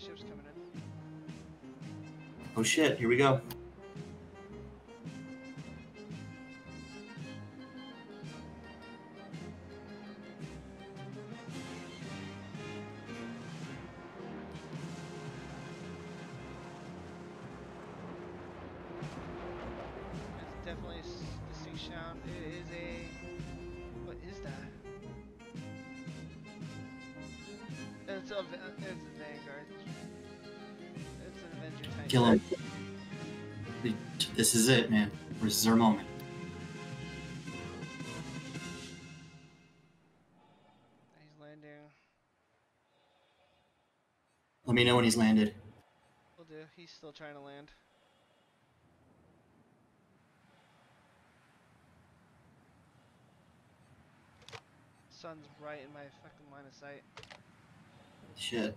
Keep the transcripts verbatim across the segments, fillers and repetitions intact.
ship's coming in. Oh shit, here we go. It's definitely a distinct sound. It is a... What is that? It's a, it's a Vanguard. It's an Avenger type. Kill him. This is it, man. This is our moment. He's landing. Let me know when he's landed. Will do. He's still trying to land. Sun's right in my fucking line of sight. Shit.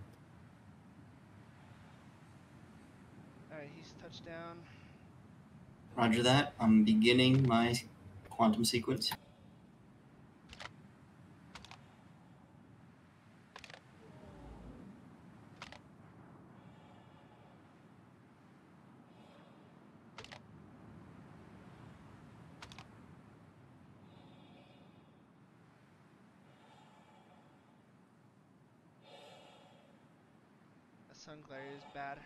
Alright, he's touched down. Roger that. I'm beginning my quantum sequence. The sun glare is bad.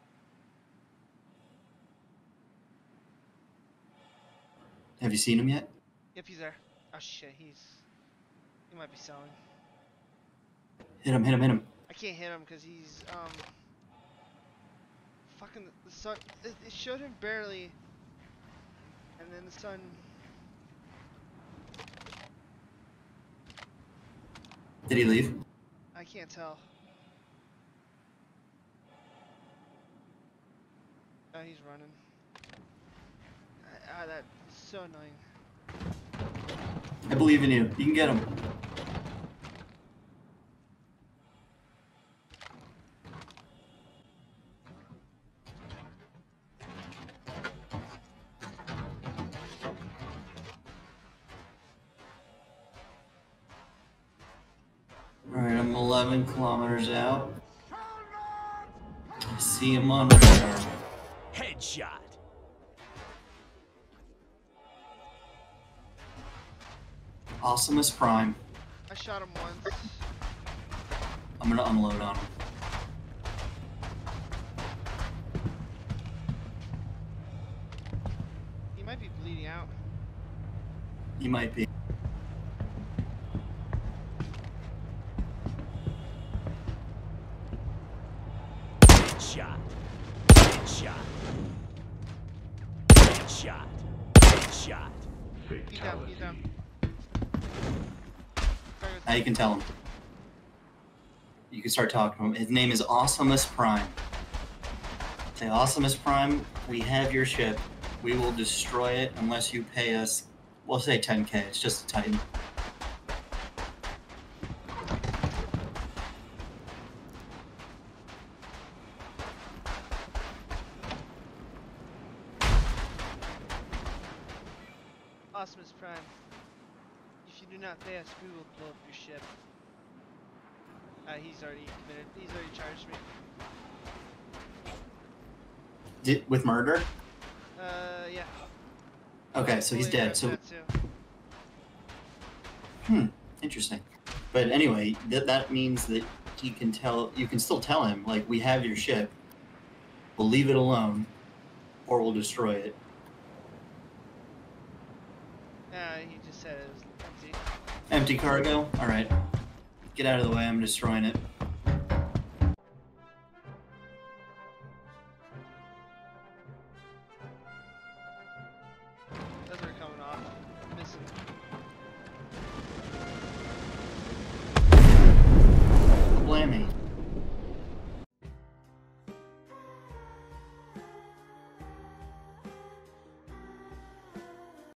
Have you seen him yet? Yep, he's there. Oh shit, he's... He might be selling. Hit him, hit him, hit him. I can't hit him because he's, um... Fucking... The sun... It, it showed him barely. And then the sun... Did he leave? I can't tell. Oh, he's running. Ah, that's so annoying. I believe in you. You can get him. Alright, I'm eleven kilometers out. I see him on radar. Headshot. Awesomeness Prime. I shot him once. I'm gonna unload on him. He might be bleeding out. He might be. Headshot. Headshot. Headshot. Headshot. He's down, he's down. Now you can tell him. You can start talking to him. His name is Awesomeness Prime. Say, Awesomeness Prime, we have your ship. We will destroy it unless you pay us, we'll say ten K. It's just a Titan. Awesomeness Prime. If you do not pay us, we will blow up your ship. Uh, he's already committed. He's already charged me. Did, with murder? Uh, yeah. Okay, so he's Fully dead. So, that too. hmm, interesting. But anyway, that that means that he can tell. You can still tell him, like, we have your ship. We'll leave it alone, or we'll destroy it. Uh, he just said it was empty. Empty cargo. All right, get out of the way. I'm destroying it.